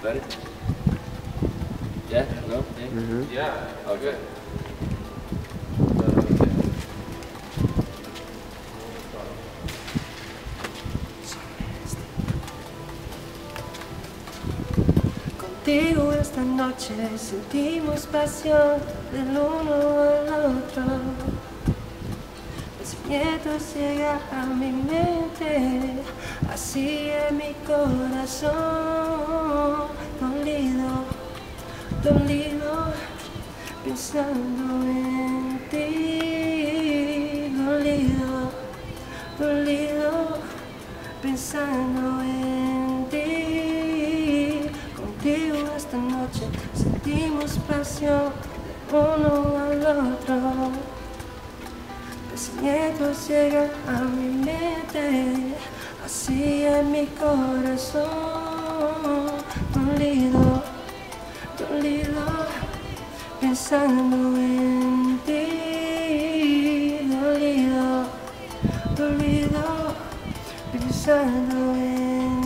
Ready? Yeah? No? Yeah? Yeah. Okay. Contigo esta noche sentimos pasión del uno al otro. Pensamientos llegan a mi mente, así es mi corazón. Dolido, dolido, pensando en ti. Dolido, dolido, pensando en ti. Contigo esta noche sentimos pasión de uno al otro. Pensamientos llegan a mi mente, así es mi corazón. Dolido, dolido, pensando en ti. Dolido, dolido, pensando en